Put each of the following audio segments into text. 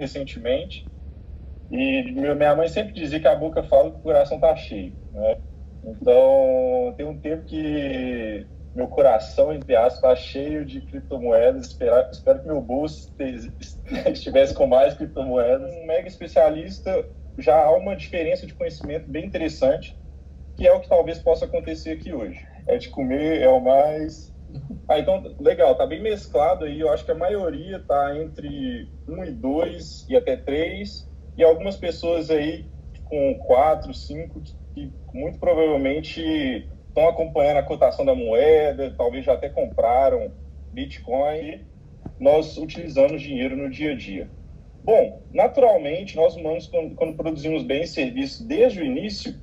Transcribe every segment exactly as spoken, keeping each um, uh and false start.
recentemente, e minha mãe sempre dizia que a boca fala que o coração está cheio, né? Então, tem um tempo que meu coração, entre aspas, está cheio de criptomoedas. Espero, espero que meu bolso estivesse com mais criptomoedas. Um mega especialista, já há uma diferença de conhecimento bem interessante, que é o que talvez possa acontecer aqui hoje. É de comer, é o mais... Ah, então, legal, tá bem mesclado aí. Eu acho que a maioria tá entre um e dois e até três, e algumas pessoas aí com quatro, cinco, que muito provavelmente estão acompanhando a cotação da moeda, talvez já até compraram Bitcoin, e nós utilizamos dinheiro no dia a dia. Bom, naturalmente, nós humanos, quando, quando produzimos bens e serviços desde o início,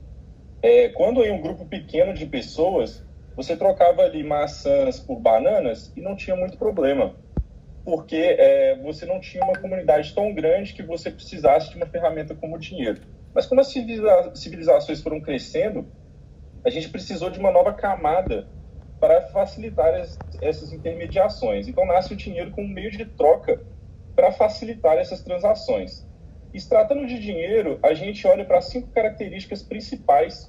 é, quando em um grupo pequeno de pessoas, você trocava ali maçãs por bananas e não tinha muito problema, porque é, você não tinha uma comunidade tão grande que você precisasse de uma ferramenta como o dinheiro. Mas quando as civilizações foram crescendo, a gente precisou de uma nova camada para facilitar as, essas intermediações. Então nasce o dinheiro como um meio de troca para facilitar essas transações. E se tratando de dinheiro, a gente olha para cinco características principais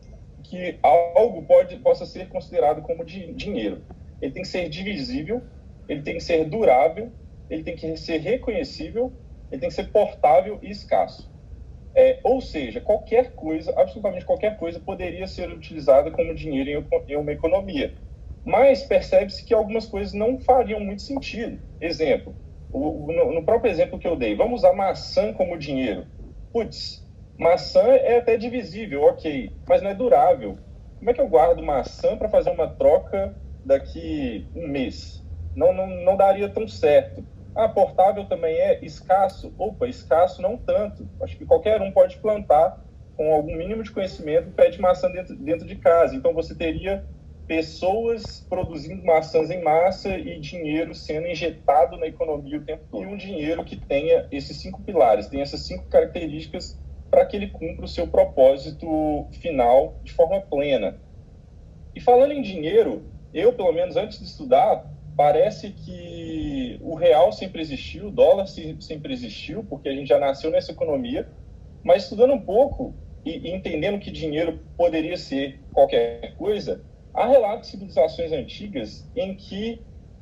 que algo pode, possa ser considerado como de dinheiro. Ele tem que ser divisível, ele tem que ser durável, ele tem que ser reconhecível, ele tem que ser portável e escasso. É, ou seja, qualquer coisa, absolutamente qualquer coisa, poderia ser utilizada como dinheiro em uma economia. Mas percebe-se que algumas coisas não fariam muito sentido. Exemplo, o, no, no próprio exemplo que eu dei, vamos usar maçã como dinheiro. Putz, maçã é até divisível, ok, mas não é durável. Como é que eu guardo maçã para fazer uma troca daqui um mês? Não, não, não daria tão certo. Ah, portável também é escasso? Opa, escasso não tanto. Acho que qualquer um pode plantar com algum mínimo de conhecimento pé de maçã dentro, dentro de casa. Então você teria pessoas produzindo maçãs em massa e dinheiro sendo injetado na economia o tempo todo. E um dinheiro que tenha esses cinco pilares, tenha essas cinco características para que ele cumpra o seu propósito final de forma plena. E falando em dinheiro, eu, pelo menos antes de estudar, parece que o real sempre existiu, o dólar sempre existiu, porque a gente já nasceu nessa economia, mas estudando um pouco e entendendo que dinheiro poderia ser qualquer coisa, há relatos de civilizações antigas em que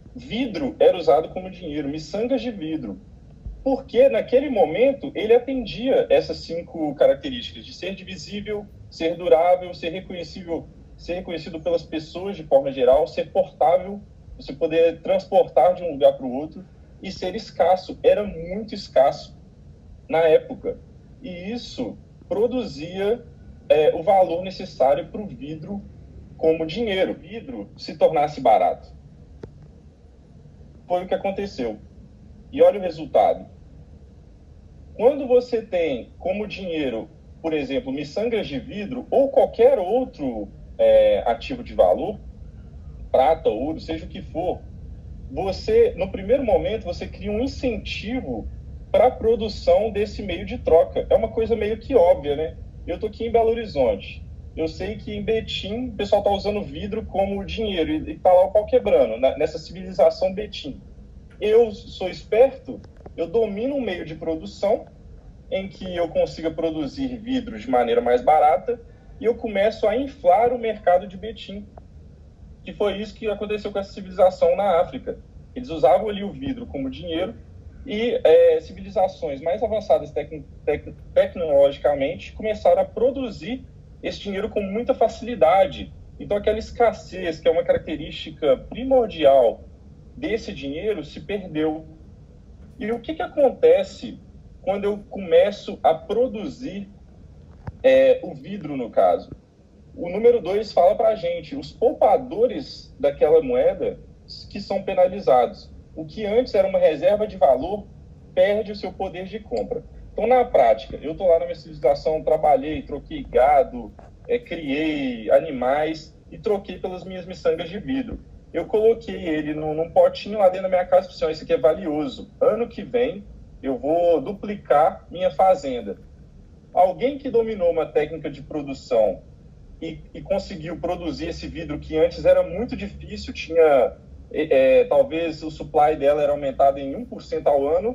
vidro era usado como dinheiro, miçangas de vidro, porque naquele momento ele atendia essas cinco características de ser divisível, ser durável, ser reconhecível, ser reconhecido pelas pessoas de forma geral, ser portável, você poder transportar de um lugar para o outro, e ser escasso. Era muito escasso na época. E isso produzia é, o valor necessário para o vidro como dinheiro. O vidro se tornasse barato. Foi o que aconteceu. E olha o resultado. Quando você tem como dinheiro, por exemplo, miçangas de vidro ou qualquer outro é, ativo de valor, prata, ouro, seja o que for, você, no primeiro momento, você cria um incentivo para a produção desse meio de troca. É uma coisa meio que óbvia, né? Eu estou aqui em Belo Horizonte. Eu sei que em Betim o pessoal está usando vidro como dinheiro e está lá o pau quebrando, nessa civilização Betim. Eu sou esperto, eu domino um meio de produção em que eu consiga produzir vidro de maneira mais barata e eu começo a inflar o mercado de Betim. Que foi isso que aconteceu com essa civilização na África. Eles usavam ali o vidro como dinheiro e é, civilizações mais avançadas tec tec tecnologicamente começaram a produzir esse dinheiro com muita facilidade. Então aquela escassez, que é uma característica primordial desse dinheiro, se perdeu. E o que, que acontece quando eu começo a produzir é, o vidro, no caso? O número dois fala para a gente, os poupadores daquela moeda que são penalizados. O que antes era uma reserva de valor perde o seu poder de compra. Então, na prática, eu estou lá na minha civilização, trabalhei, troquei gado, é, criei animais e troquei pelas minhas miçangas de vidro. Eu coloquei ele num, num potinho lá dentro da minha casa e disse, isso aqui é valioso. Ano que vem, eu vou duplicar minha fazenda. Alguém que dominou uma técnica de produção E, e conseguiu produzir esse vidro que antes era muito difícil, tinha, é, talvez o supply dela era aumentado em um por cento ao ano,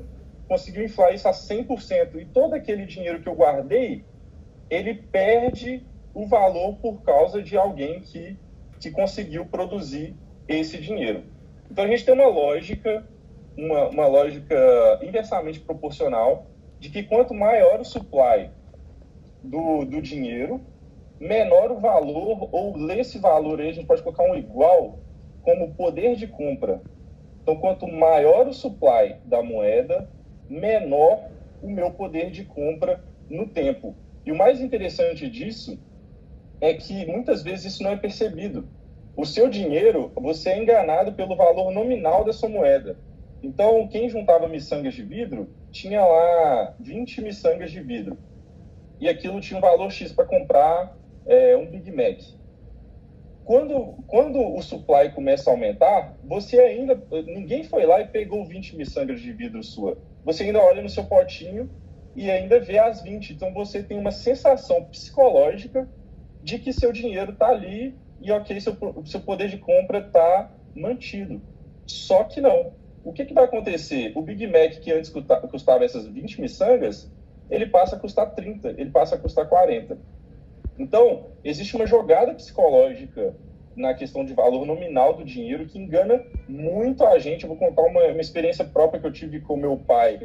conseguiu inflar isso a cem por cento. E todo aquele dinheiro que eu guardei, ele perde o valor por causa de alguém que, que conseguiu produzir esse dinheiro. Então, a gente tem uma lógica, uma, uma lógica inversamente proporcional de que quanto maior o supply do, do dinheiro, menor o valor, ou nesse valor aí a gente pode colocar um igual como poder de compra. Então, quanto maior o supply da moeda, menor o meu poder de compra no tempo. E o mais interessante disso é que muitas vezes isso não é percebido. O seu dinheiro, você é enganado pelo valor nominal da sua moeda. Então, quem juntava miçangas de vidro, tinha lá vinte miçangas de vidro. E aquilo tinha um valor X para comprar é, um Big Mac. Quando, quando o supply começa a aumentar, você ainda... Ninguém foi lá e pegou vinte miçangas de vidro sua. Você ainda olha no seu potinho e ainda vê as vinte. Então, você tem uma sensação psicológica de que seu dinheiro está ali e, ok, seu, seu poder de compra está mantido. Só que não. O que, que vai acontecer? O Big Mac, que antes custava essas vinte miçangas, ele passa a custar trinta, ele passa a custar quarenta. Então, existe uma jogada psicológica na questão de valor nominal do dinheiro que engana muito a gente. Eu vou contar uma, uma experiência própria que eu tive com meu pai,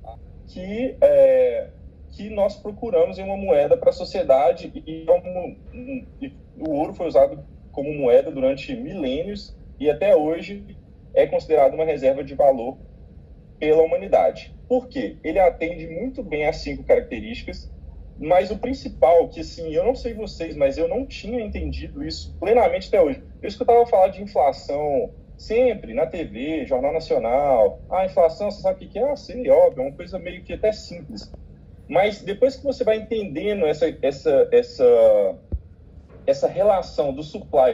que, é, que nós procuramos em uma moeda para a sociedade e, um, um, e o ouro foi usado como moeda durante milênios e até hoje é considerado uma reserva de valor pela humanidade. Por quê? Ele atende muito bem às cinco características. Mas o principal, que assim, eu não sei vocês, mas eu não tinha entendido isso plenamente até hoje. Eu escutava falar de inflação sempre, na T V, Jornal Nacional. Ah, inflação, você sabe o que é? Ah, sei, óbvio, é uma coisa meio que até simples. Mas depois que você vai entendendo essa, essa, essa, essa relação do supply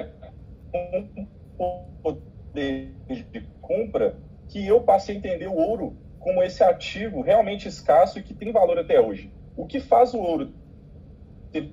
com o poder de compra, que eu passei a entender o ouro como esse ativo realmente escasso e que tem valor até hoje. O que faz o ouro ter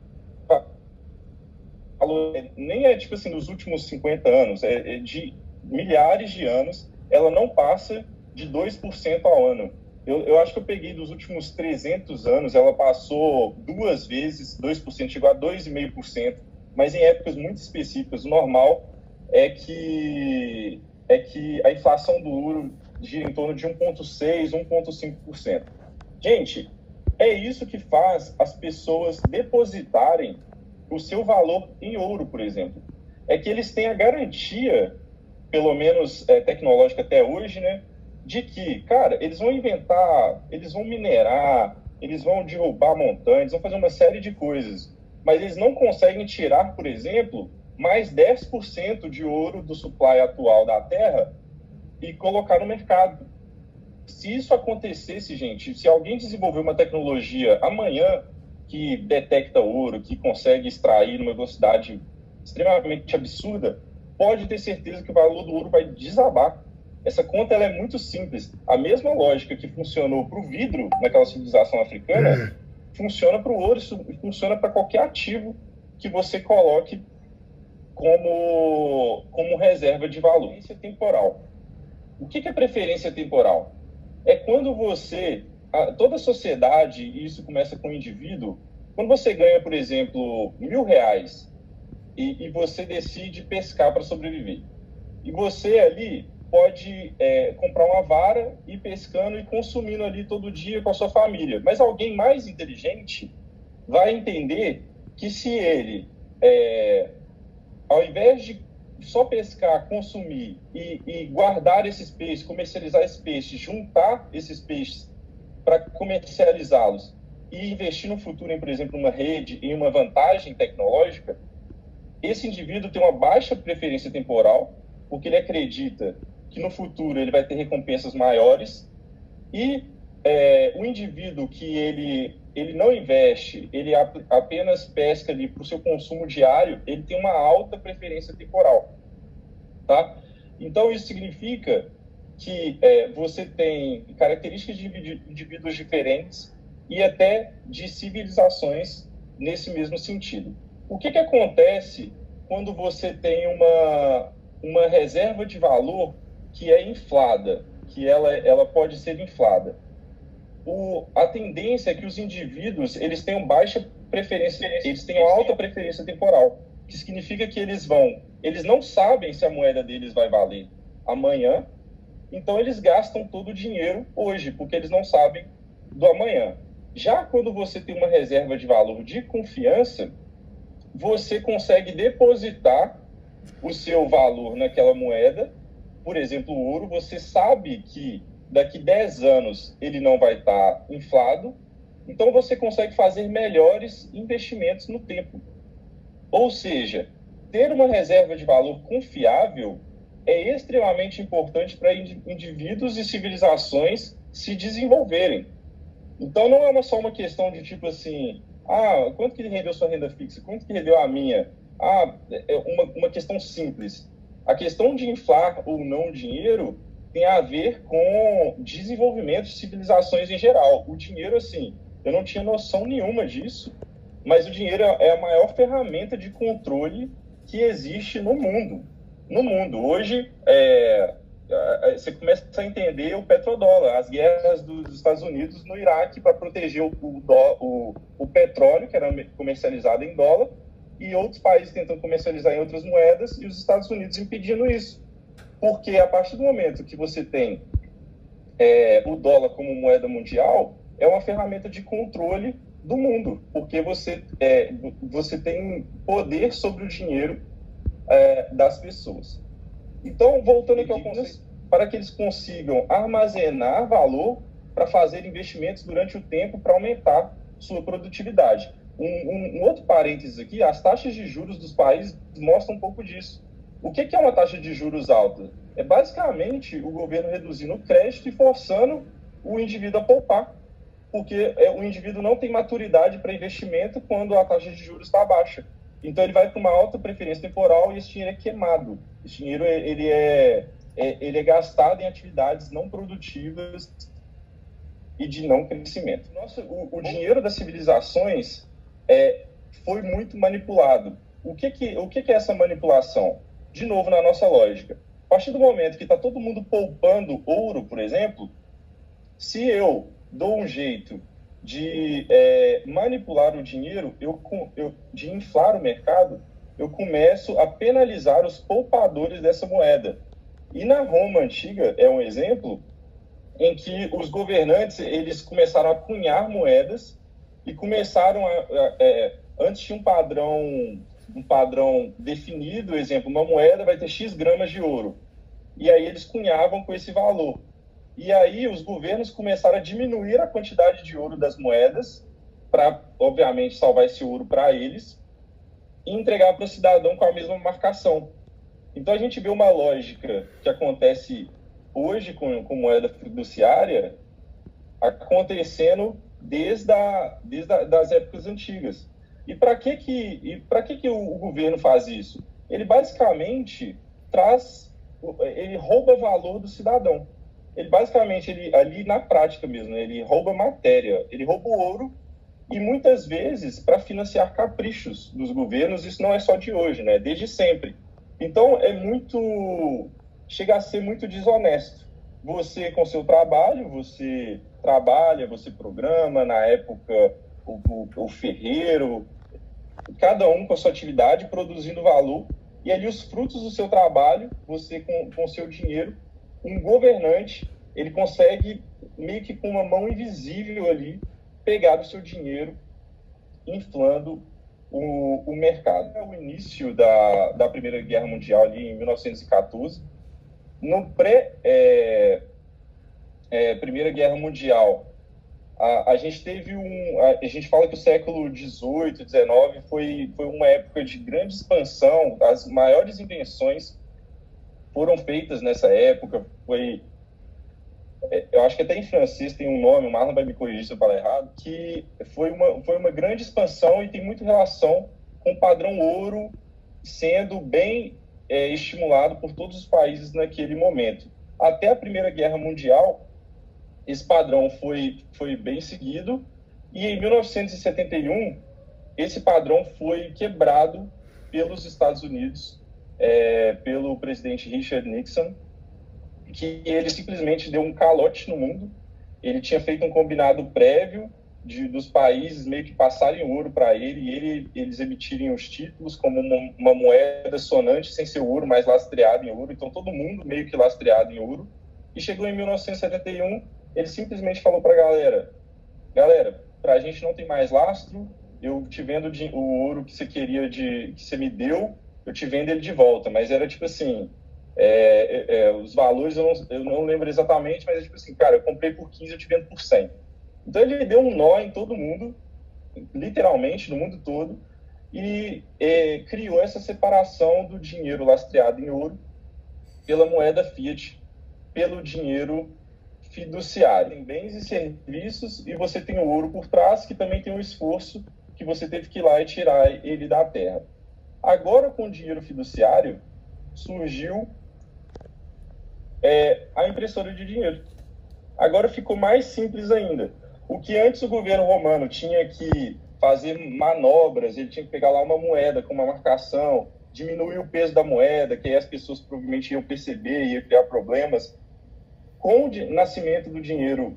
valor, nem é tipo assim, nos últimos cinquenta anos, é, é de milhares de anos, ela não passa de dois por cento ao ano. Eu, eu acho que eu peguei dos últimos trezentos anos, ela passou duas vezes, dois por cento, chegou a dois vírgula cinco por cento, mas em épocas muito específicas. O normal é que, é que a inflação do ouro gira em torno de um vírgula seis por cento, um vírgula cinco por cento. Gente, é isso que faz as pessoas depositarem o seu valor em ouro, por exemplo. É que eles têm a garantia, pelo menos é, tecnológica até hoje, né, de que, cara, eles vão inventar, eles vão minerar, eles vão derrubar montanhas, vão fazer uma série de coisas, mas eles não conseguem tirar, por exemplo, mais dez por cento de ouro do supply atual da Terra e colocar no mercado. Se isso acontecesse, gente, se alguém desenvolver uma tecnologia amanhã que detecta ouro, que consegue extrair numa velocidade extremamente absurda, pode ter certeza que o valor do ouro vai desabar. Essa conta ela é muito simples. A mesma lógica que funcionou para o vidro naquela civilização africana, uhum. funciona para o ouro, isso funciona para qualquer ativo que você coloque como, como reserva de valor. Preferência temporal. O que é preferência temporal? É quando você, a, toda a sociedade, e isso começa com o indivíduo, quando você ganha, por exemplo, mil reais e, e você decide pescar para sobreviver. E você ali pode é, comprar uma vara e ir pescando e consumindo ali todo dia com a sua família. Mas alguém mais inteligente vai entender que se ele, é, ao invés de só pescar, consumir e, e guardar esses peixes, comercializar esses peixes, juntar esses peixes para comercializá-los e investir no futuro em, por exemplo, uma rede, em uma vantagem tecnológica, esse indivíduo tem uma baixa preferência temporal, porque ele acredita que no futuro ele vai ter recompensas maiores, e é, o indivíduo que ele, ele não investe, ele apenas pesca ali para o seu consumo diário, ele tem uma alta preferência temporal, tá? Então, isso significa que é, você tem características de indivíduos diferentes e até de civilizações nesse mesmo sentido. O que, que acontece quando você tem uma, uma reserva de valor que é inflada, que ela, ela pode ser inflada? O, a tendência é que os indivíduos eles tenham baixa preferência, eles tenham alta preferência temporal, que significa que eles vão, eles não sabem se a moeda deles vai valer amanhã, então eles gastam todo o dinheiro hoje, porque eles não sabem do amanhã. Já quando você tem uma reserva de valor de confiança, você consegue depositar o seu valor naquela moeda, por exemplo, o ouro, você sabe que daqui dez anos ele não vai estar inflado, então você consegue fazer melhores investimentos no tempo. Ou seja, ter uma reserva de valor confiável é extremamente importante para indivíduos e civilizações se desenvolverem. Então não é só uma questão de tipo assim, ah, quanto que rendeu sua renda fixa? Quanto que rendeu a minha? Ah, é uma, uma questão simples. A questão de inflar ou não o dinheiro tem a ver com desenvolvimento de civilizações em geral. O dinheiro, assim, eu não tinha noção nenhuma disso, mas o dinheiro é a maior ferramenta de controle que existe no mundo. No mundo. Hoje, é, você começa a entender o petrodólar, as guerras dos Estados Unidos no Iraque para proteger o, o, o petróleo, que era comercializado em dólar, e outros países tentando comercializar em outras moedas, e os Estados Unidos impedindo isso. Porque a partir do momento que você tem é, o dólar como moeda mundial, é uma ferramenta de controle do mundo, porque você, é, você tem poder sobre o dinheiro é, das pessoas. Então, voltando aqui ao conceito, para que eles consigam armazenar valor para fazer investimentos durante o tempo para aumentar sua produtividade. Um, um, um outro parênteses aqui, as taxas de juros dos países mostram um pouco disso. O que, que é uma taxa de juros alta? É basicamente o governo reduzindo o crédito e forçando o indivíduo a poupar, porque é, o indivíduo não tem maturidade para investimento quando a taxa de juros está baixa. Então ele vai para uma alta preferência temporal e esse dinheiro é queimado. Esse dinheiro ele é, é, ele é gastado em atividades não produtivas e de não crescimento. Nossa, o, o dinheiro das civilizações é, foi muito manipulado. O que, que, o que, que é essa manipulação? De novo, na nossa lógica. A partir do momento que está todo mundo poupando ouro, por exemplo, se eu dou um jeito de é, manipular o dinheiro, eu, eu, de inflar o mercado, eu começo a penalizar os poupadores dessa moeda. E na Roma antiga é um exemplo em que os governantes eles começaram a cunhar moedas e começaram a, a, a antes tinha um padrão um padrão definido, exemplo, uma moeda vai ter X gramas de ouro. E aí eles cunhavam com esse valor. E aí os governos começaram a diminuir a quantidade de ouro das moedas para, obviamente, salvar esse ouro para eles e entregar para o cidadão com a mesma marcação. Então a gente vê uma lógica que acontece hoje com, com moeda fiduciária acontecendo desde, a, desde a, das épocas antigas. E para que que, e para que que o, o governo faz isso? Ele basicamente traz, ele rouba valor do cidadão. Ele basicamente, ele, ali na prática mesmo, ele rouba matéria, ele rouba o ouro e muitas vezes para financiar caprichos dos governos. Isso não é só de hoje, né? Desde sempre. Então é muito, chega a ser muito desonesto. Você com seu trabalho, você trabalha, você programa, na época o, o, o ferreiro, cada um com a sua atividade, produzindo valor, e ali os frutos do seu trabalho, você com o seu dinheiro, um governante, ele consegue, meio que com uma mão invisível ali, pegar o seu dinheiro, inflando o, o mercado. É o início da, da Primeira Guerra Mundial, ali em mil novecentos e quatorze, no pré, é, é, Primeira Guerra Mundial, a, a gente teve um... A, a gente fala que o século dezoito, dezenove foi, foi uma época de grande expansão, as maiores invenções foram feitas nessa época, foi... Eu acho que até em francês tem um nome, o Marlon vai me corrigir se eu falar errado, que foi uma, foi uma grande expansão e tem muita relação com o padrão ouro sendo bem é, estimulado por todos os países naquele momento. Até a Primeira Guerra Mundial, esse padrão foi, foi bem seguido, e em mil novecentos e setenta e um, esse padrão foi quebrado pelos Estados Unidos, é, pelo presidente Richard Nixon, que ele simplesmente deu um calote no mundo. Ele tinha feito um combinado prévio de, dos países meio que passarem ouro para ele e ele, eles emitirem os títulos como uma, uma moeda sonante sem ser ouro, mas lastreada em ouro. Então, todo mundo meio que lastreado em ouro. E chegou em mil novecentos e setenta e um, ele simplesmente falou para a galera, galera, para a gente não tem mais lastro, eu te vendo de, o ouro que você queria, de, que você me deu, eu te vendo ele de volta. Mas era tipo assim, é, é, é, os valores eu não, eu não lembro exatamente, mas é tipo assim, cara, eu comprei por quinze, eu te vendo por cem. Então ele deu um nó em todo mundo, literalmente no mundo todo, e é, criou essa separação do dinheiro lastreado em ouro pela moeda fiat, pelo dinheiro fiduciário. Tem bens e serviços e você tem o ouro por trás, que também tem um esforço que você teve que ir lá e tirar ele da terra. Agora, com o dinheiro fiduciário, surgiu é, a impressora de dinheiro. Agora ficou mais simples ainda. O que antes o governo romano tinha que fazer manobras, ele tinha que pegar lá uma moeda com uma marcação, diminuir o peso da moeda, que aí as pessoas provavelmente iam perceber e iam criar problemas. Com o nascimento do dinheiro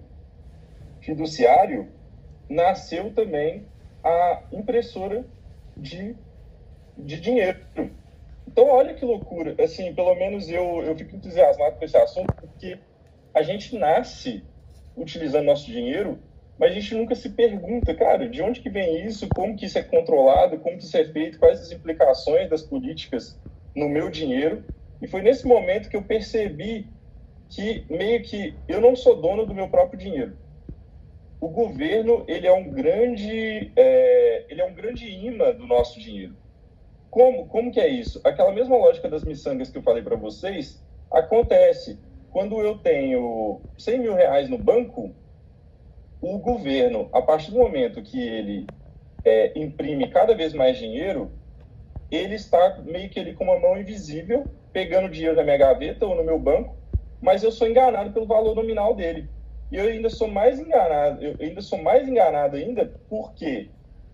fiduciário, nasceu também a impressora de, de dinheiro. Então, olha que loucura. Assim, pelo menos eu, eu fico entusiasmado com esse assunto, porque a gente nasce utilizando nosso dinheiro, mas a gente nunca se pergunta, cara, de onde que vem isso, como que isso é controlado, como que isso é feito, quais as implicações das políticas no meu dinheiro. E foi nesse momento que eu percebi que meio que eu não sou dono do meu próprio dinheiro. O governo, ele é um grande, é, ele é um grande imã do nosso dinheiro. Como, como que é isso? Aquela mesma lógica das miçangas que eu falei para vocês, acontece quando eu tenho cem mil reais no banco, o governo, a partir do momento que ele é, imprime cada vez mais dinheiro, ele está meio que ele com uma mão invisível, pegando dinheiro na minha gaveta ou no meu banco, mas eu sou enganado pelo valor nominal dele. E eu ainda sou mais enganado, eu ainda sou mais enganado ainda porque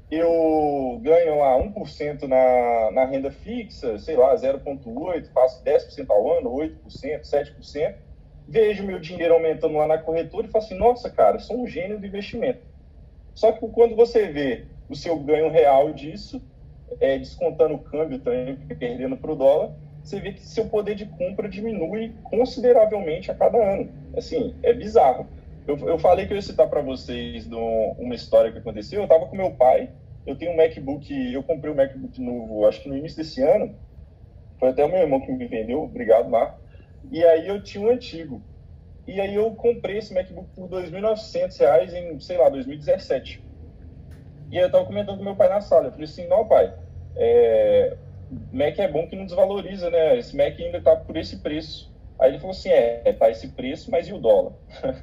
eu ganho lá um por cento na, na renda fixa, sei lá, zero vírgula oito por cento, faço dez por cento ao ano, oito por cento, sete por cento, vejo meu dinheiro aumentando lá na corretora e falo assim, nossa, cara, sou um gênio do investimento. Só que quando você vê o seu ganho real disso, é, descontando o câmbio também, perdendo para o dólar, você vê que seu poder de compra diminui consideravelmente a cada ano. Assim, é bizarro. Eu, eu falei que eu ia citar para vocês do, uma história que aconteceu. Eu estava com meu pai, eu tenho um MacBook, eu comprei um MacBook novo, acho que no início desse ano. Foi até o meu irmão que me vendeu, obrigado, Marco. E aí eu tinha um antigo. E aí eu comprei esse MacBook por dois mil e novecentos reais em, sei lá, dois mil e dezessete. E aí eu estava comentando com meu pai na sala. Eu falei assim, não, pai, é... Mac é bom que não desvaloriza, né? Esse Mac ainda está por esse preço. Aí ele falou assim, é, tá esse preço, mas e o dólar?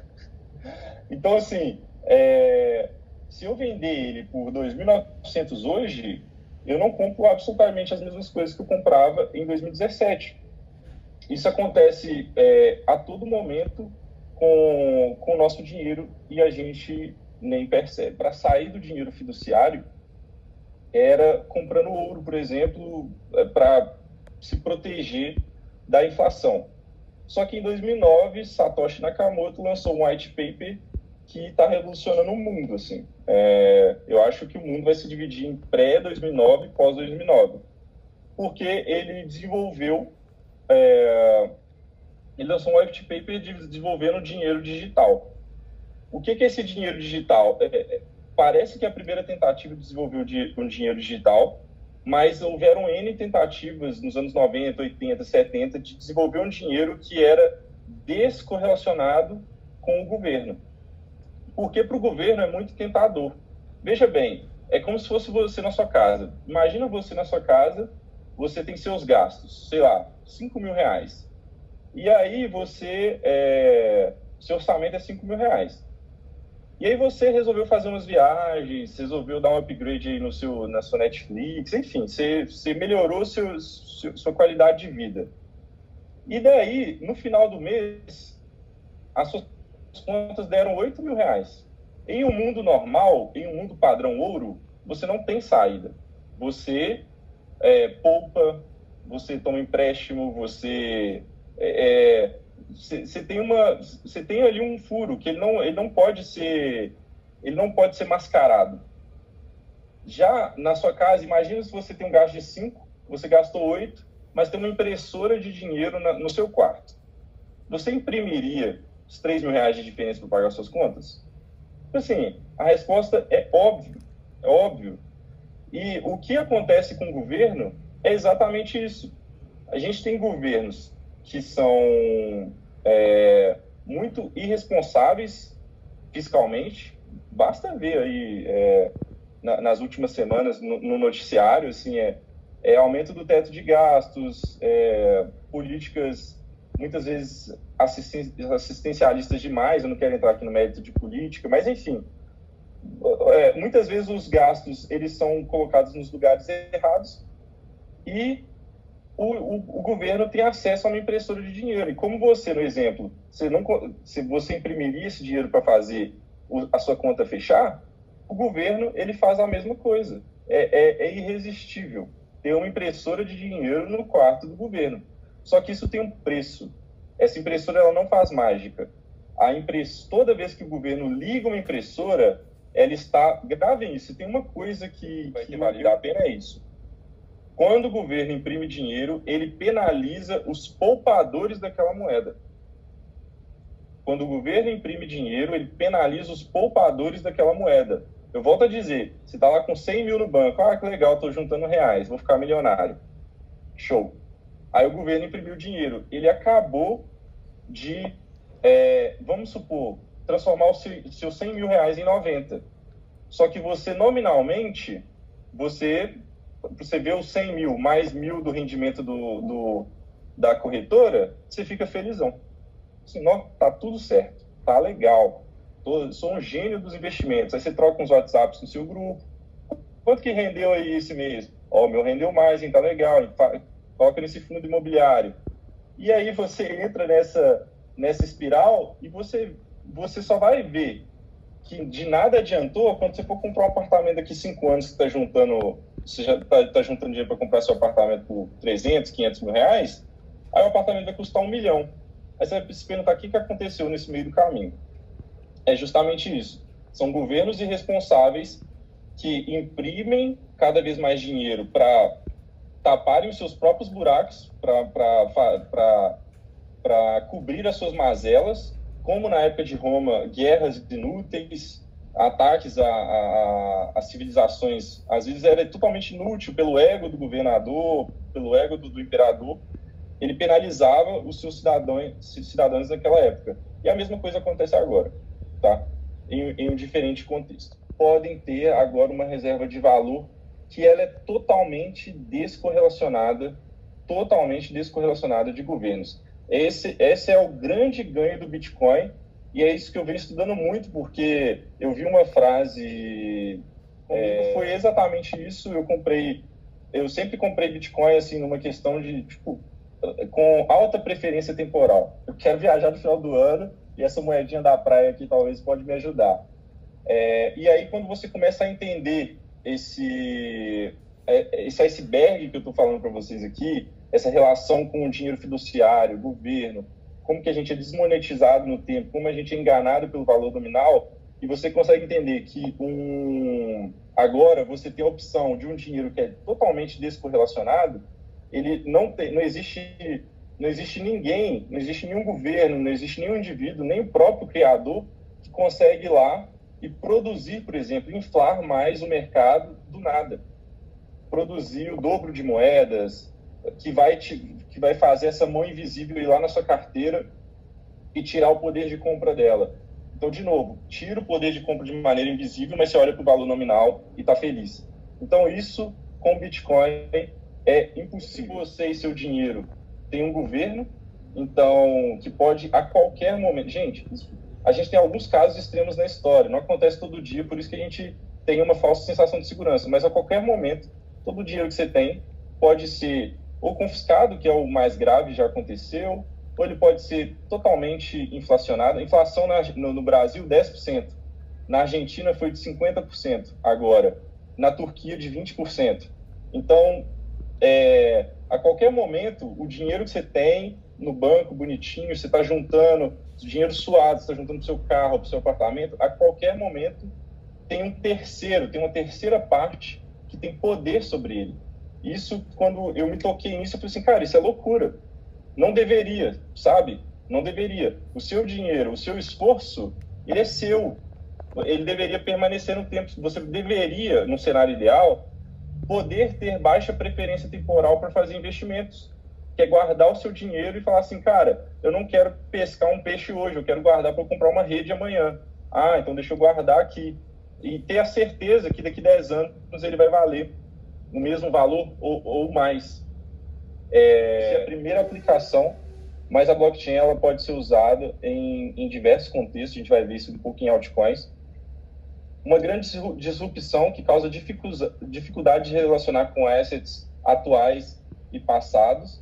Então, assim, é... se eu vender ele por dois mil e novecentos hoje, eu não compro absolutamente as mesmas coisas que eu comprava em dois mil e dezessete. Isso acontece é, a todo momento com, com o nosso dinheiro e a gente nem percebe. Para sair do dinheiro fiduciário, era comprando ouro, por exemplo, para se proteger da inflação. Só que em dois mil e nove, Satoshi Nakamoto lançou um white paper que está revolucionando o mundo. Assim. É, eu acho que o mundo vai se dividir em pré-dois mil e nove e pós-dois mil e nove, porque ele desenvolveu, é, ele lançou um white paper de desenvolvendo dinheiro digital. O que, que é esse dinheiro digital? É, parece que é a primeira tentativa de desenvolver um dinheiro digital, mas houveram N tentativas nos anos noventa, oitenta, setenta de desenvolver um dinheiro que era descorrelacionado com o governo. Porque para o governo é muito tentador. Veja bem, é como se fosse você na sua casa. Imagina você na sua casa, você tem seus gastos, sei lá, cinco mil reais. E aí você, é, seu orçamento é cinco mil reais. E aí você resolveu fazer umas viagens, resolveu dar um upgrade aí no seu, na sua Netflix, enfim, você, você melhorou seu, seu, sua qualidade de vida. E daí, no final do mês, as suas contas deram oito mil reais. Em um mundo normal, em um mundo padrão ouro, você não tem saída. Você é, poupa, você toma empréstimo, você é, você tem uma, você tem ali um furo que ele não, ele não pode ser, ele não pode ser mascarado. Já na sua casa, imagina se você tem um gasto de cinco, você gastou oito, mas tem uma impressora de dinheiro na, no seu quarto. Você imprimiria os três mil reais de diferença para pagar suas contas? Assim, a resposta é óbvio, é óbvio. E o que acontece com o governo é exatamente isso. A gente tem governos que são é, muito irresponsáveis fiscalmente. Basta ver aí é, na, nas últimas semanas no, no noticiário, assim, é, é aumento do teto de gastos, é, políticas muitas vezes assisten, assistencialistas demais. Eu não quero entrar aqui no mérito de política, mas enfim, é, muitas vezes os gastos eles são colocados nos lugares errados e O, o, o governo tem acesso a uma impressora de dinheiro. E como você, no exemplo, você não, se você imprimiria esse dinheiro para fazer o, a sua conta fechar, o governo ele faz a mesma coisa. É, é, é irresistível ter uma impressora de dinheiro no quarto do governo. Só que isso tem um preço. Essa impressora ela não faz mágica. A impress... Toda vez que o governo liga uma impressora, ela está... Gravem isso. Tem uma coisa que, que vale a pena, é isso. Quando o governo imprime dinheiro, ele penaliza os poupadores daquela moeda. Quando o governo imprime dinheiro, ele penaliza os poupadores daquela moeda. Eu volto a dizer, você está lá com cem mil no banco, ah, que legal, estou juntando reais, vou ficar milionário. Show. Aí o governo imprimiu dinheiro. Ele acabou de, é, vamos supor, transformar os seus cem mil reais em noventa. Só que você, nominalmente, você... você vê os cem mil mais mil do rendimento do, do, da corretora, você fica felizão. Assim, não, tá tudo certo, tá legal. Tô, sou um gênio dos investimentos. Aí você troca uns WhatsApps no seu grupo. Quanto que rendeu aí esse mês? Ó, oh, meu rendeu mais, hein, tá legal. Coloca nesse fundo imobiliário. E aí você entra nessa, nessa espiral e você, você só vai ver que de nada adiantou quando você for comprar um apartamento daqui cinco anos que está juntando... você já está tá juntando dinheiro para comprar seu apartamento por trezentos, quinhentos mil reais, aí o apartamento vai custar um milhão. Aí você vai se perguntar o que, que aconteceu nesse meio do caminho. É justamente isso. São governos irresponsáveis que imprimem cada vez mais dinheiro para taparem os seus próprios buracos, para cobrir as suas mazelas, como na época de Roma, guerras inúteis, ataques a, a, a civilizações, às vezes era totalmente inútil pelo ego do governador, pelo ego do, do imperador. Ele penalizava os seus cidadãos, cidadãos naquela época. E a mesma coisa acontece agora, tá? Em, em um diferente contexto. Podem ter agora uma reserva de valor que ela é totalmente descorrelacionada, totalmente descorrelacionada de governos. Esse, esse é o grande ganho do Bitcoin. E é isso que eu venho estudando muito, porque eu vi uma frase, é, foi exatamente isso, eu comprei, eu sempre comprei Bitcoin, assim, numa questão de, tipo, com alta preferência temporal. Eu quero viajar no final do ano, e essa moedinha da praia aqui talvez pode me ajudar. É, e aí, quando você começa a entender esse, esse iceberg que eu estou falando para vocês aqui, essa relação com o dinheiro fiduciário, governo, como que a gente é desmonetizado no tempo, como a gente é enganado pelo valor nominal, e você consegue entender que um... agora você tem a opção de um dinheiro que é totalmente descorrelacionado, ele não, tem, não, existe, não existe ninguém, não existe nenhum governo, não existe nenhum indivíduo, nem o próprio criador que consegue ir lá e produzir, por exemplo, inflar mais o mercado do nada. Produzir o dobro de moedas, que vai, te, que vai fazer essa mão invisível ir lá na sua carteira e tirar o poder de compra dela. Então, de novo, tira o poder de compra de maneira invisível, mas você olha para o valor nominal e está feliz. Então, isso com o Bitcoin é impossível. Você e seu dinheiro tem um governo, então, que pode a qualquer momento... Gente, a gente tem alguns casos extremos na história, não acontece todo dia, por isso que a gente tem uma falsa sensação de segurança, mas a qualquer momento, todo o dinheiro que você tem pode ser ou confiscado, que é o mais grave, já aconteceu, ou ele pode ser totalmente inflacionado. A inflação na, no, no Brasil, dez por cento. Na Argentina foi de cinquenta por cento agora. Na Turquia, de vinte por cento. Então, é, a qualquer momento, o dinheiro que você tem, no banco bonitinho, você está juntando dinheiro suado, você está juntando para o seu carro, para o seu apartamento, a qualquer momento tem um terceiro, tem uma terceira parte que tem poder sobre ele. Isso, quando eu me toquei nisso, eu falei assim, cara, isso é loucura. Não deveria, sabe? Não deveria. O seu dinheiro, o seu esforço, ele é seu. Ele deveria permanecer no tempo. Você deveria, no cenário ideal, poder ter baixa preferência temporal para fazer investimentos, que é guardar o seu dinheiro e falar assim, cara, eu não quero pescar um peixe hoje, eu quero guardar para comprar uma rede amanhã. Ah, então deixa eu guardar aqui. E ter a certeza que daqui a dez anos ele vai valer o mesmo valor ou, ou mais. É, é a primeira aplicação, mas a blockchain ela pode ser usada em, em diversos contextos, a gente vai ver isso um pouco em altcoins. Uma grande disrupção que causa dificuldade de relacionar com assets atuais e passados.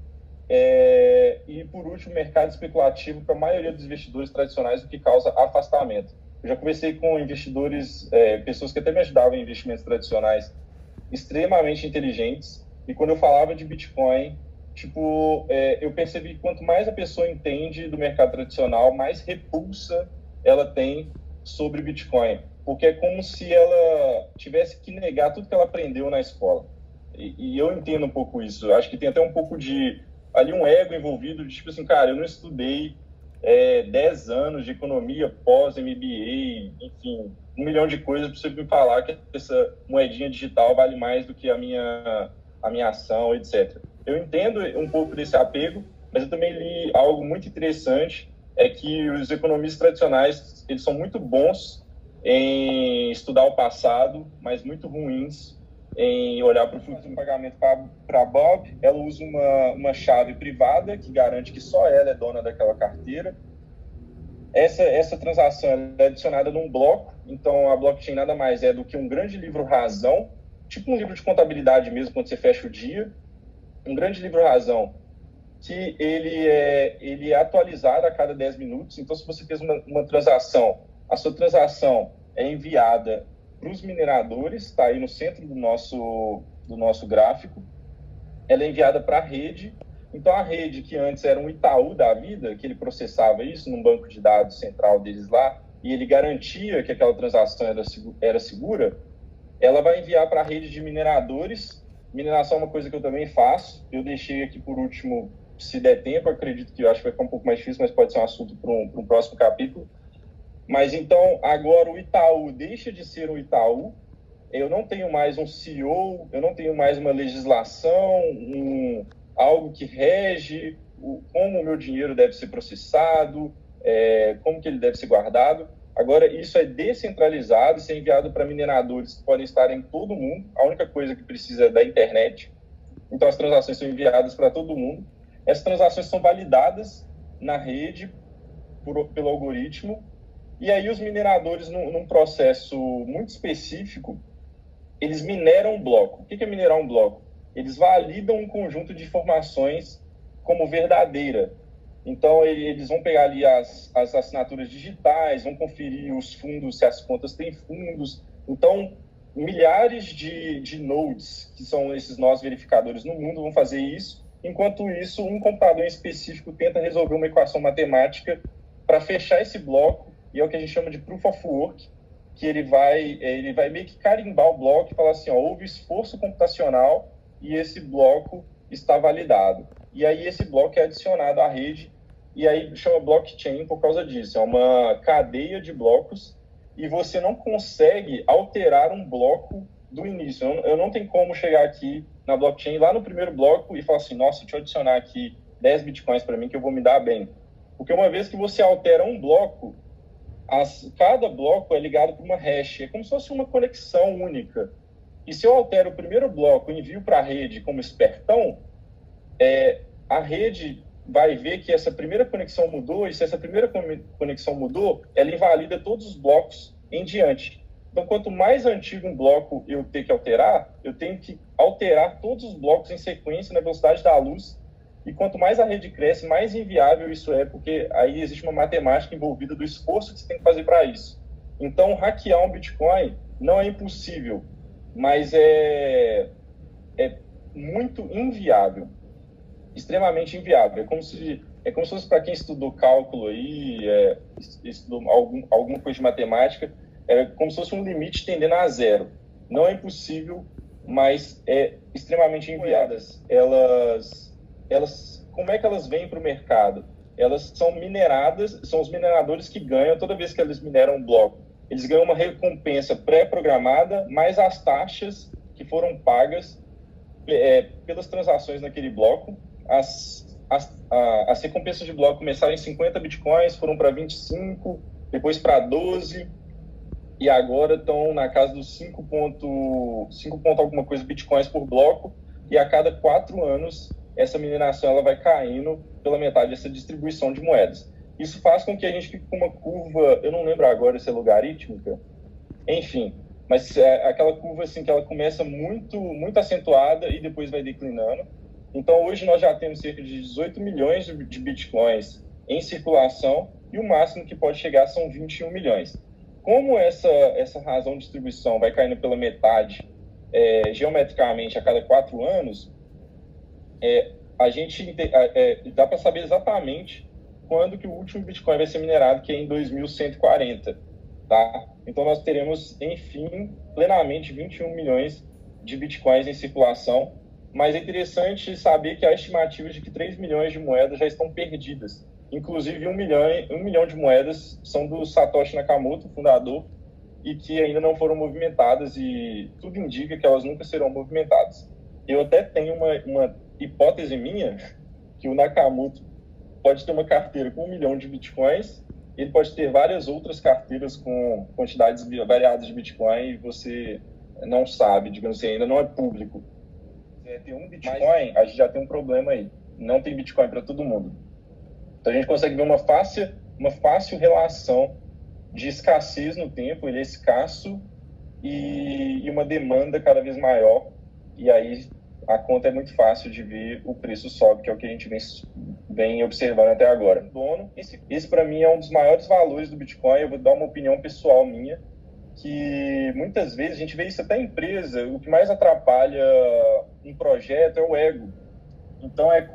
É, e, por último, mercado especulativo para a maioria dos investidores tradicionais, o que causa afastamento. Eu já conversei com investidores, é, pessoas que até me ajudavam em investimentos tradicionais, extremamente inteligentes, e quando eu falava de Bitcoin, tipo, é, eu percebi que quanto mais a pessoa entende do mercado tradicional, mais repulsa ela tem sobre Bitcoin, porque é como se ela tivesse que negar tudo que ela aprendeu na escola. E, e eu entendo um pouco isso. Eu acho que tem até um pouco de ali um ego envolvido, de tipo assim, cara, eu não estudei é, dez anos de economia pós-M B A, enfim, um milhão de coisas para você me falar que essa moedinha digital vale mais do que a minha, a minha ação, etcétera. Eu entendo um pouco desse apego, mas eu também li algo muito interessante, é que os economistas tradicionais, eles são muito bons em estudar o passado, mas muito ruins em olhar para o fluxo de pagamento. Para a Bob, ela usa uma, uma chave privada que garante que só ela é dona daquela carteira. Essa, essa transação é adicionada num bloco, então a blockchain nada mais é do que um grande livro-razão, tipo um livro de contabilidade mesmo, quando você fecha o dia, um grande livro-razão, que ele é, ele é atualizado a cada dez minutos. Então, se você fez uma, uma transação, a sua transação é enviada para os mineradores, está aí no centro do nosso, do nosso gráfico, ela é enviada para a rede. Então, a rede, que antes era um Itaú da vida, que ele processava isso num banco de dados central deles lá, e ele garantia que aquela transação era, era segura, ela vai enviar para a rede de mineradores. Mineração é uma coisa que eu também faço. Eu deixei aqui por último, se der tempo, acredito que eu acho que vai ficar um pouco mais difícil, mas pode ser um assunto para um, para um próximo capítulo. Mas então, agora o Itaú deixa de ser um Itaú, eu não tenho mais um C E O, eu não tenho mais uma legislação, um, algo que rege o, como o meu dinheiro deve ser processado, é, como que ele deve ser guardado. Agora, isso é descentralizado, isso é enviado para mineradores que podem estar em todo mundo. A única coisa que precisa é da internet. Então, as transações são enviadas para todo mundo. Essas transações são validadas na rede por, pelo algoritmo. E aí, os mineradores, num, num processo muito específico, eles mineram um bloco. O que é minerar um bloco? Eles validam um conjunto de informações como verdadeira. Então, eles vão pegar ali as, as assinaturas digitais, vão conferir os fundos, se as contas têm fundos. Então, milhares de, de nodes, que são esses nós verificadores no mundo, vão fazer isso. Enquanto isso, um computador em específico tenta resolver uma equação matemática para fechar esse bloco, e é o que a gente chama de Proof of Work, que ele vai, ele vai meio que carimbar o bloco e falar assim, ó, houve esforço computacional e esse bloco está validado. E aí esse bloco é adicionado à rede, e aí chama blockchain por causa disso. É uma cadeia de blocos e você não consegue alterar um bloco do início. Eu não tenho como chegar aqui na blockchain, lá no primeiro bloco, e falar assim, nossa, deixa eu adicionar aqui dez bitcoins para mim que eu vou me dar bem. Porque uma vez que você altera um bloco, as, cada bloco é ligado por uma hash. É como se fosse uma conexão única. E se eu altero o primeiro bloco e envio para a rede como espertão, é, a rede vai ver que essa primeira conexão mudou, e se essa primeira conexão mudou, ela invalida todos os blocos em diante. Então, quanto mais antigo um bloco eu ter que alterar, eu tenho que alterar todos os blocos em sequência na velocidade da luz, e quanto mais a rede cresce, mais inviável isso é, porque aí existe uma matemática envolvida do esforço que você tem que fazer para isso. Então, hackear um Bitcoin não é impossível, mas é, é muito inviável. extremamente inviável. É como se, é como se fosse para quem estudou cálculo aí, é, estudou algum, alguma coisa de matemática, é como se fosse um limite tendendo a zero. Não é impossível, mas é extremamente inviável. Elas, elas, como é que elas vêm para o mercado? Elas são mineradas, são os mineradores que ganham toda vez que eles mineram um bloco. Eles ganham uma recompensa pré-programada, mais as taxas que foram pagas é, pelas transações naquele bloco. As, as, a, as recompensas de bloco começaram em cinquenta bitcoins, foram para vinte e cinco, depois para doze, e agora estão na casa dos cinco ponto, cinco ponto alguma coisa bitcoins por bloco, e a cada quatro anos essa mineração ela vai caindo pela metade dessa distribuição de moedas. Isso faz com que a gente fique com uma curva, eu não lembro agora se é logarítmica, enfim, mas é aquela curva assim que ela começa muito, muito acentuada e depois vai declinando. Então hoje nós já temos cerca de dezoito milhões de bitcoins em circulação e o máximo que pode chegar são vinte e um milhões. Como essa, essa razão de distribuição vai caindo pela metade é, geometricamente a cada quatro anos, é, a gente é, dá para saber exatamente quando que o último Bitcoin vai ser minerado, que é em dois mil cento e quarenta, tá? Então nós teremos, enfim, plenamente vinte e um milhões de Bitcoins em circulação, mas é interessante saber que há estimativas de que três milhões de moedas já estão perdidas. Inclusive um milhão, um milhão de moedas são do Satoshi Nakamoto, fundador, e que ainda não foram movimentadas, e tudo indica que elas nunca serão movimentadas. Eu até tenho uma, uma hipótese minha, que o Nakamoto pode ter uma carteira com um milhão de bitcoins, ele pode ter várias outras carteiras com quantidades variadas de bitcoin e você não sabe, digamos assim, ainda não é público. Se tem um bitcoin, a gente já tem um problema aí. Não tem bitcoin para todo mundo. Então a gente consegue ver uma fácil, uma fácil relação de escassez no tempo, ele é escasso, e, e uma demanda cada vez maior, e aí a conta é muito fácil de ver, o preço sobe, que é o que a gente vem, vem observando até agora. Dono, esse, esse para mim é um dos maiores valores do Bitcoin. Eu vou dar uma opinião pessoal minha, que muitas vezes a gente vê isso até em empresa, o que mais atrapalha um projeto é o ego. Então é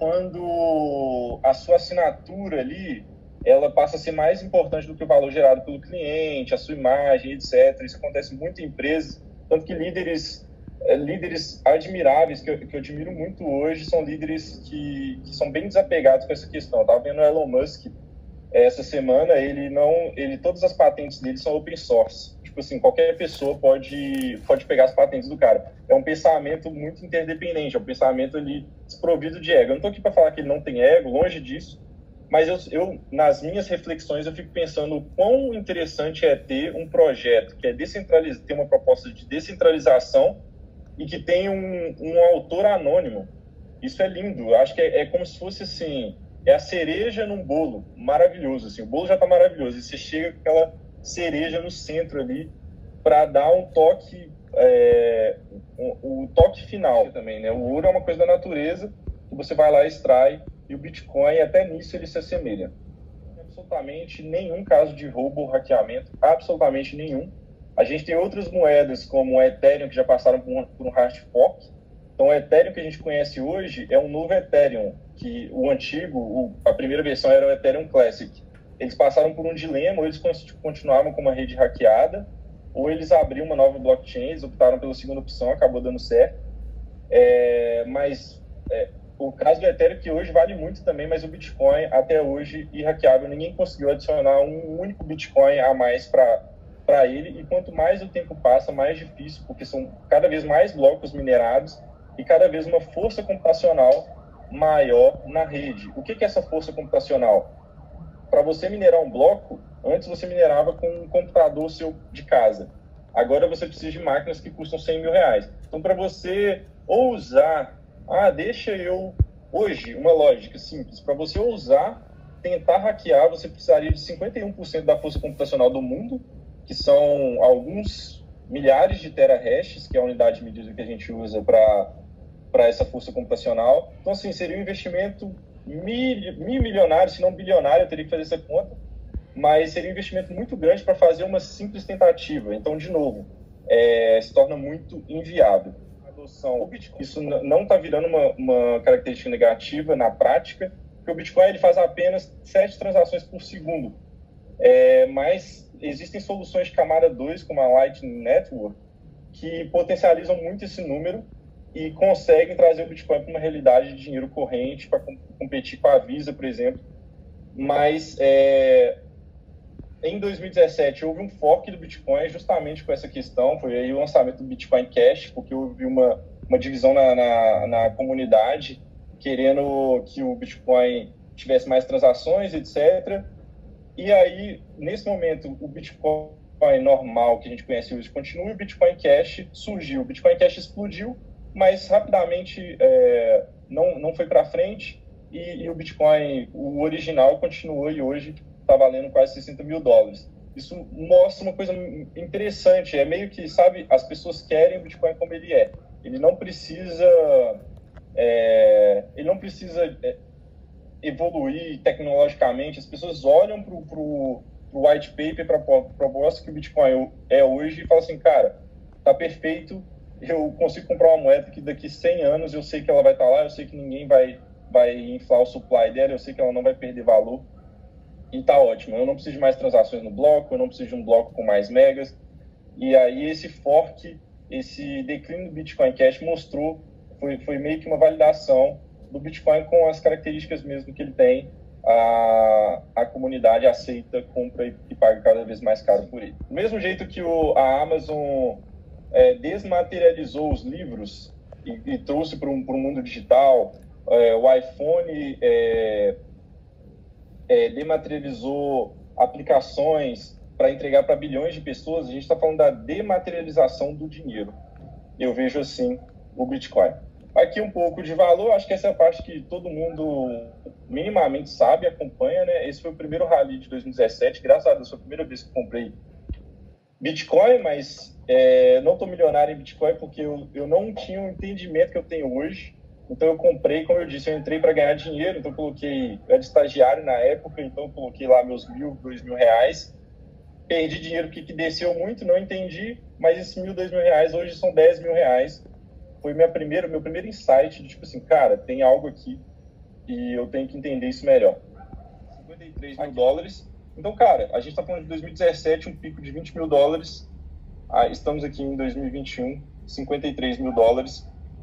quando a sua assinatura ali, ela passa a ser mais importante do que o valor gerado pelo cliente, a sua imagem, etcétera. Isso acontece muito em empresas, tanto que líderes líderes admiráveis, que eu, que eu admiro muito hoje, são líderes que, que são bem desapegados com essa questão. Eu estava vendo o Elon Musk essa semana, ele não, ele, todas as patentes dele são open source. Tipo assim, qualquer pessoa pode, pode pegar as patentes do cara. É um pensamento muito interdependente, é um pensamento ali desprovido de ego. Eu não estou aqui para falar que ele não tem ego, longe disso, mas eu, eu, nas minhas reflexões, eu fico pensando o quão interessante é ter um projeto que é descentralizado, ter uma proposta de descentralização e que tem um, um autor anônimo. Isso é lindo. Eu acho que é, é como se fosse assim, é a cereja num bolo, maravilhoso. Assim, o bolo já está maravilhoso, e você chega com aquela cereja no centro ali para dar um toque, é, o, o toque final também, né? O ouro é uma coisa da natureza que você vai lá e extrai, e o Bitcoin, até nisso, ele se assemelha. Absolutamente nenhum caso de roubo ou hackeamento, absolutamente nenhum. A gente tem outras moedas, como o Ethereum, que já passaram por um, por um hard fork. Então, o Ethereum que a gente conhece hoje é um novo Ethereum, que o antigo, o, a primeira versão era o Ethereum Classic. Eles passaram por um dilema, ou eles continuavam com uma rede hackeada, ou eles abriam uma nova blockchain, eles optaram pela segunda opção, acabou dando certo. É, mas é, o caso do Ethereum, que hoje vale muito também, mas o Bitcoin, até hoje, irhackeável, ninguém conseguiu adicionar um único Bitcoin a mais para para ele, e quanto mais o tempo passa, mais difícil, porque são cada vez mais blocos minerados e cada vez uma força computacional maior na rede. O que é essa força computacional? Para você minerar um bloco, antes você minerava com um computador seu de casa. Agora você precisa de máquinas que custam cem mil reais. Então, para você ousar, ah, deixa eu... Hoje, uma lógica simples, para você ousar tentar hackear, você precisaria de cinquenta e um por cento da força computacional do mundo, que são alguns milhares de terahashes, que é a unidade de medida que a gente usa para para essa força computacional. Então, assim, seria um investimento mil, mil milionário, se não bilionário, eu teria que fazer essa conta, mas seria um investimento muito grande para fazer uma simples tentativa. Então, de novo, é, se torna muito inviável. adoção. Isso não está virando uma, uma característica negativa na prática, porque o Bitcoin ele faz apenas sete transações por segundo. É, mas existem soluções de camada dois, como a Lightning Network, que potencializam muito esse número e conseguem trazer o Bitcoin para uma realidade de dinheiro corrente, para competir com a Visa, por exemplo. Mas é, em dois mil e dezessete houve um fork do Bitcoin justamente com essa questão, foi aí o lançamento do Bitcoin Cash, porque houve uma, uma divisão na, na, na comunidade querendo que o Bitcoin tivesse mais transações, etcétera. E aí, nesse momento, o Bitcoin normal que a gente conhece hoje continua e o Bitcoin Cash surgiu. O Bitcoin Cash explodiu, mas rapidamente é, não, não foi para frente e, e o Bitcoin, o original, continuou e hoje está valendo quase sessenta mil dólares. Isso mostra uma coisa interessante, é meio que, sabe, as pessoas querem o Bitcoin como ele é. Ele não precisa, é, ele não precisa é, evoluir tecnologicamente, as pessoas olham para o white paper, para a proposta que o Bitcoin é hoje e falam assim, cara, tá perfeito, eu consigo comprar uma moeda que daqui cem anos eu sei que ela vai estar lá, eu sei que ninguém vai, vai inflar o supply dela, eu sei que ela não vai perder valor e tá ótimo. Eu não preciso de mais transações no bloco, eu não preciso de um bloco com mais megas. E aí esse fork, esse declínio do Bitcoin Cash mostrou, foi, foi meio que uma validação do Bitcoin com as características mesmo que ele tem. A, a comunidade aceita, compra e, e paga cada vez mais caro por ele. Do mesmo jeito que o, a Amazon é, desmaterializou os livros e, e trouxe para um, para um mundo digital, é, o iPhone é, é, dematerializou aplicações para entregar para bilhões de pessoas, a gente está falando da dematerialização do dinheiro. Eu vejo assim o Bitcoin. Aqui um pouco de valor, acho que essa é a parte que todo mundo minimamente sabe, acompanha, né? Esse foi o primeiro rally de dois mil e dezessete, graças a Deus foi a primeira vez que eu comprei Bitcoin, mas é, não estou milionário em Bitcoin porque eu, eu não tinha o entendimento que eu tenho hoje. Então eu comprei, como eu disse, eu entrei para ganhar dinheiro, então eu coloquei, eu era estagiário na época, então eu coloquei lá meus mil, dois mil reais, perdi dinheiro que, que desceu muito, não entendi, mas esses mil, dois mil reais hoje são dez mil reais. Foi minha primeira, meu primeiro insight de tipo assim, cara, tem algo aqui e eu tenho que entender isso melhor. cinquenta e três mil dólares. Então, cara, a gente está falando de dois mil e dezessete, um pico de vinte mil dólares. Ah, estamos aqui em dois mil e vinte e um, cinquenta e três mil dólares.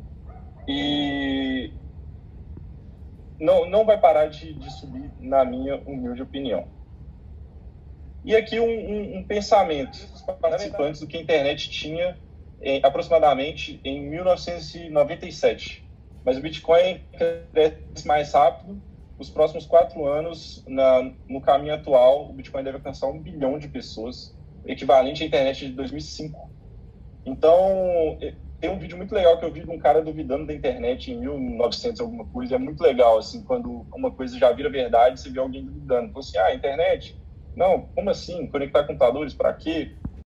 E não, não vai parar de, de subir, na minha humilde opinião. E aqui um, um, um pensamento dos participantes do que a internet tinha Em, aproximadamente em mil novecentos e noventa e sete. Mas o Bitcoin cresce mais rápido. Os próximos quatro anos, na, no caminho atual, o Bitcoin deve alcançar um bilhão de pessoas, equivalente à internet de dois mil e cinco. Então, tem um vídeo muito legal que eu vi de um cara duvidando da internet em mil e novecentos alguma coisa. É muito legal, assim, quando uma coisa já vira verdade, você vê alguém duvidando. Então, assim, ah, internet? Não, como assim? Conectar computadores para quê?